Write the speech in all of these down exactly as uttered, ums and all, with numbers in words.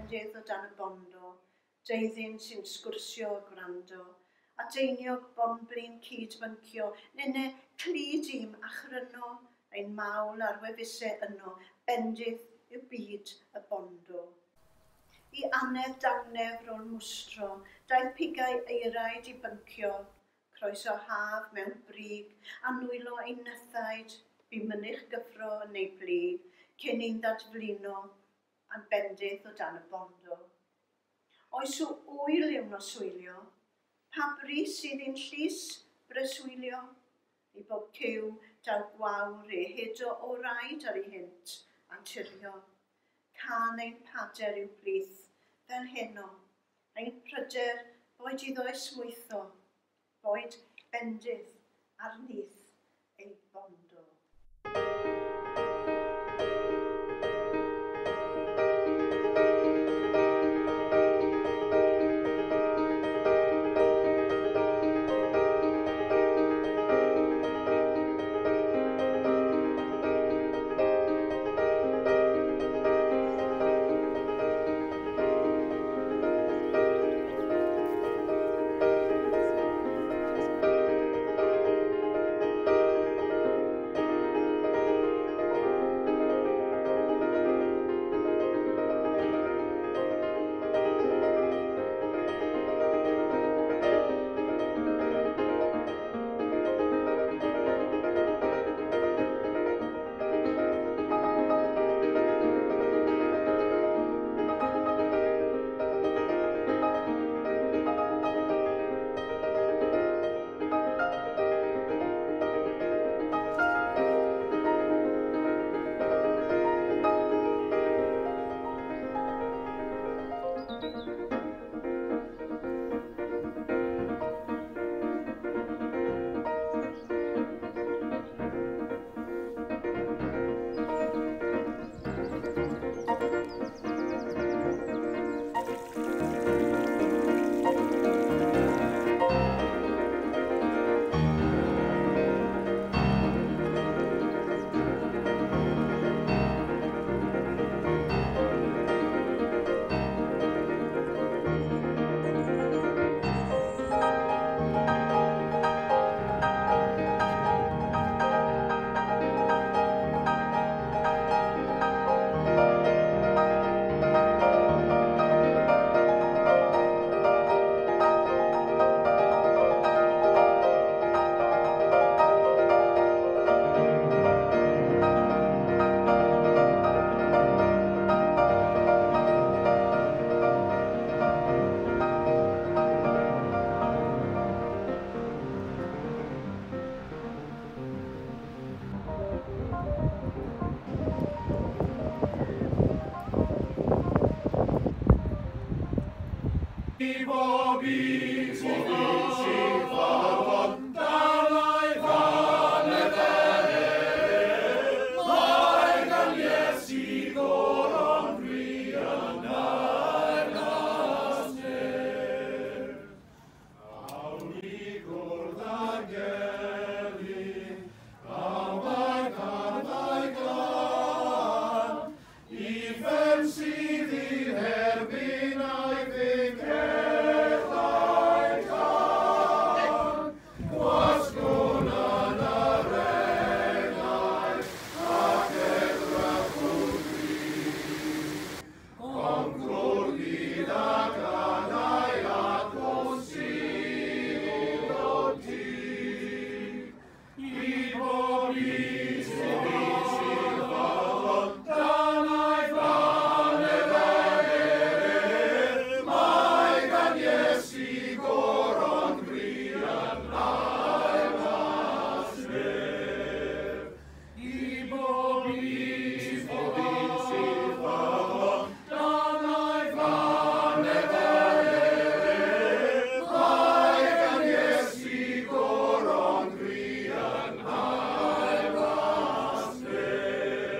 bendydd o dan y bondo, deuddyn sy'n sgwrsio o gwrando, a deiniog bonblin cydbyncio, nene cli dîm achryno, ein mawl ar wefusau yno, bendydd yw byd y bondo. I anedd dangnef ro'n mwstro, daeth pigau eiraid i byncio, croeso haf mewn brig, a nwylo ein nythaid, bu mynych gyffro neu blig, cyn ein dadflino, a'n bendydd o dan y bondo. Oes o wyl yw'n oswylio, pa bris sydd i'n llys breswylio, i bob cyw daw gwawr e hedo o raid ar ei hynt a'n tirio. Can ein pader i'w blith fel heno, ein pryder boed iddo esmwytho, boed bendydd ar nith ei bondo.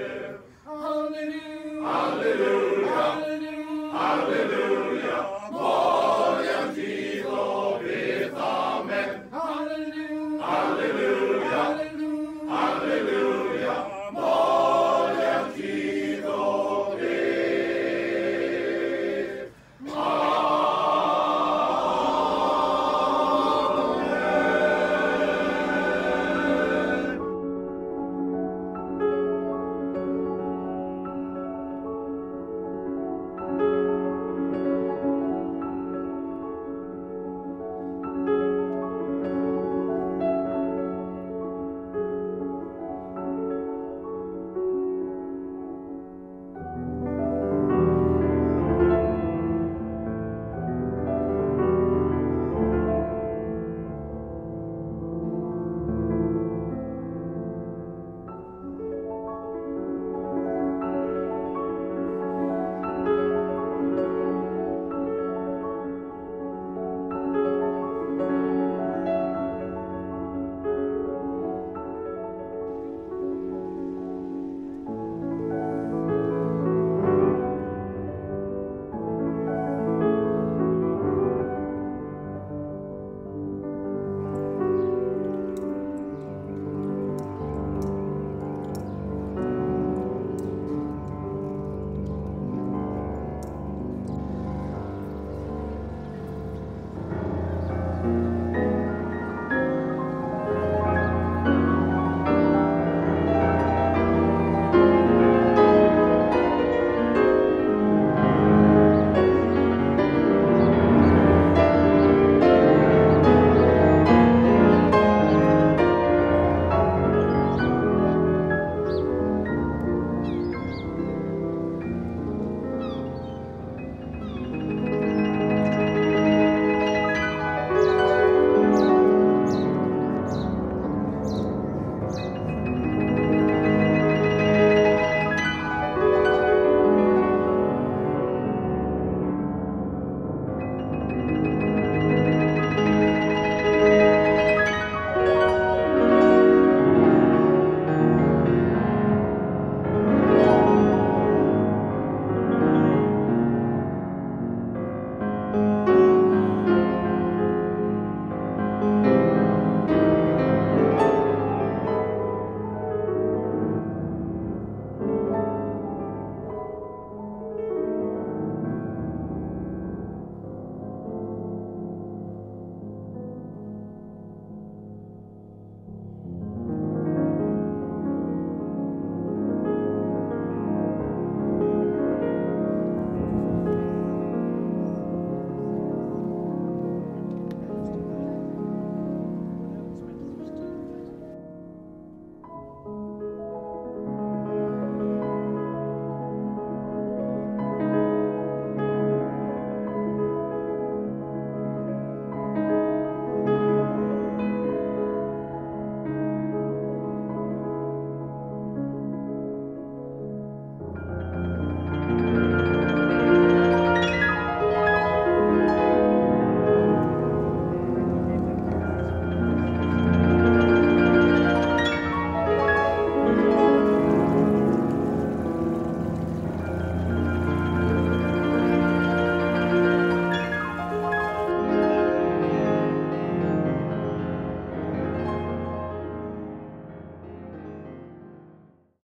Hallelujah, hallelujah, hallelujah.